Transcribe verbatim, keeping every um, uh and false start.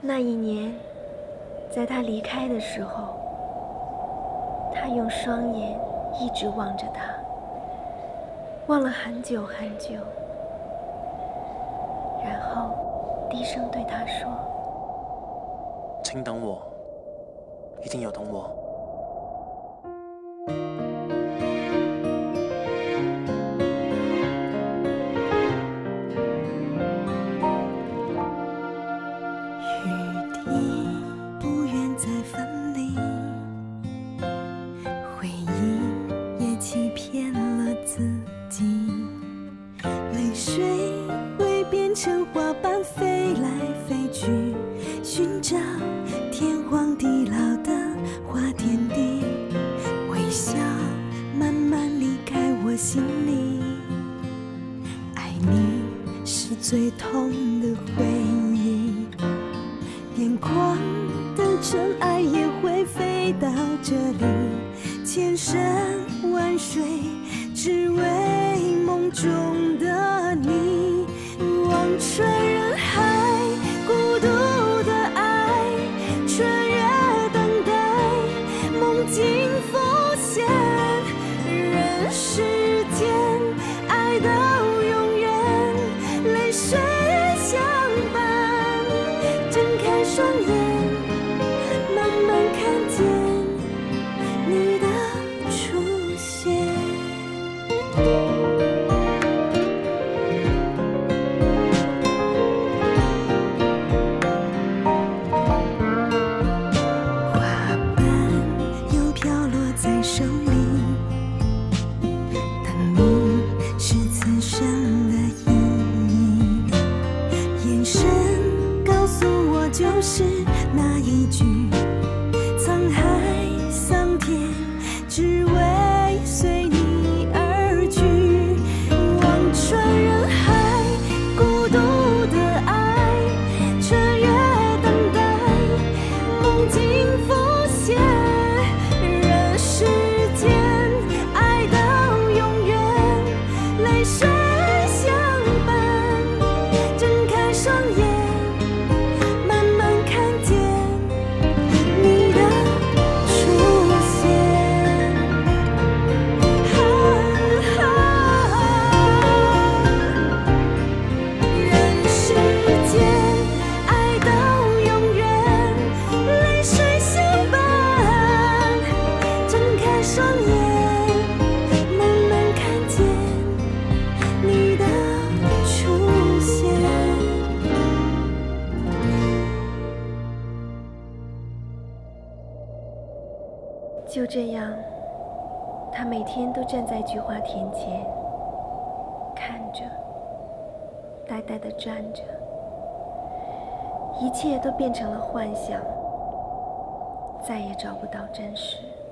那一年，在他离开的时候，他用双眼一直望着他，望了很久很久，然后低声对他说：“ 请等我，一定要等我。” 最痛的回忆，眼眶的尘埃也会飞到这里，千山万水，只为梦中的你。望穿人海，孤独的爱，穿越等待，梦境浮现，人世间爱的。 水相伴，睁开双眼，慢慢看见你的出现。花瓣又飘落在手里，等你是此生的意义。 眼神告诉我，就是那一句：沧海桑田，只为随你而去。望穿人海，孤独的爱，穿越等待，梦境浮现，人世间爱到永远，泪水。 双眼慢慢看见你的出现，啊啊、人世间爱到永远，泪水相伴。睁开双眼，慢慢看见你的出现。 就这样，他每天都站在菊花田前，看着，呆呆地站着，一切都变成了幻想，再也找不到真实。